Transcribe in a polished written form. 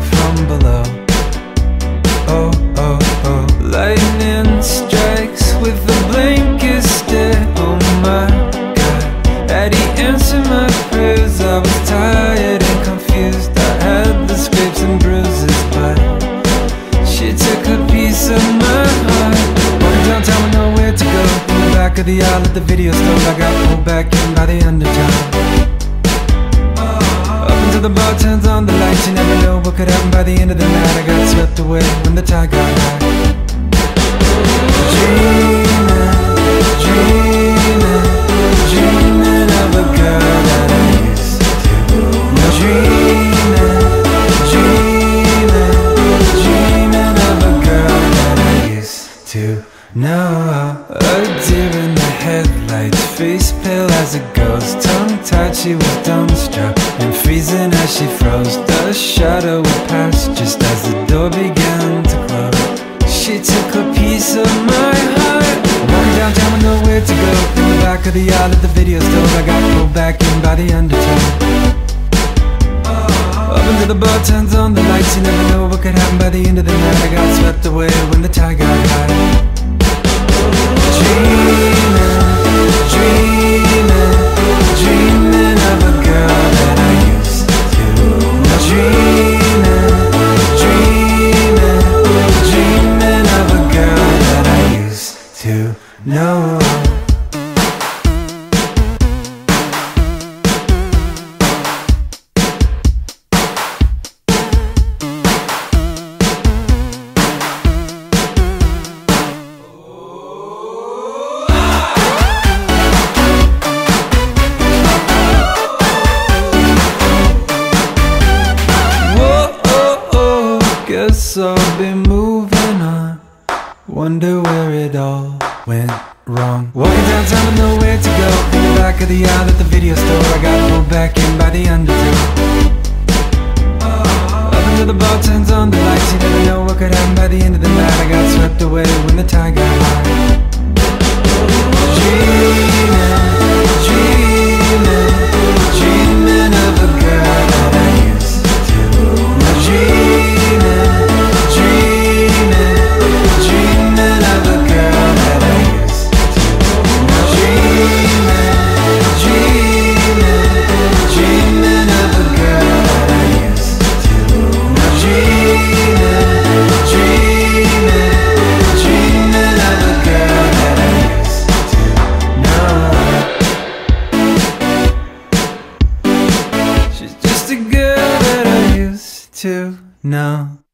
from below. Oh, oh, oh. Lightning strikes with the blankest stare. Oh my God, had he answered my prayers? I was tired and confused. I had the scrapes and bruises, but she took a piece of my heart. Walking downtown with nowhere to go. In the back of the aisle at the video store, I got pulled back in by the undertow. Up until the bar turns on the lights, you never know what could happen by the end of the night. I got swept away when the tide got high. Dreaming, dreaming, dreaming of a girl that I used to know. Dreaming, dreaming, dreaming of a girl that I used to know. A deer in the headlights, face pale as a ghost, tongue-tied she was dumbstruck and freezing as she froze. The shadow would pass just as the door began to close. She took a piece of my heart. Walking downtown with nowhere to go. In the back of the aisle at the video store, I got pulled back in by the undertow. Up until the bar turns on the lights, you never know what could happen by the end of the night. I got swept away when the tide got high. Dreaming, dreaming, dreaming of a girl that I used to know. Dreaming, dreaming, dreaming of a girl that I used to know. Guess I'll be moving on. Wonder where it all went wrong. Walking downtown with nowhere to go. In the back of the aisle at the video store, I got pulled back in by the undertow. Up until the bar turns on the lights, you never know what could happen by the end of the night. I got swept away when the tide got high. Dreaming, dreaming, dreaming of a girl that I used to know. Dreaming, dreaming, dreaming of a girl that I used to know. Dreaming, dreaming, dreaming of a girl that I used to know. Dreaming, dreaming, dreaming of a girl that I used to know. She's just a girl that I used to know.